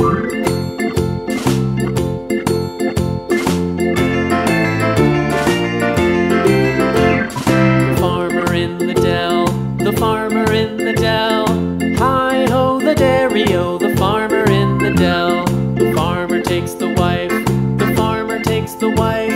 The farmer in the dell. Hi-ho, the dairy-o, the farmer in the dell. The farmer takes the wife, the farmer takes the wife.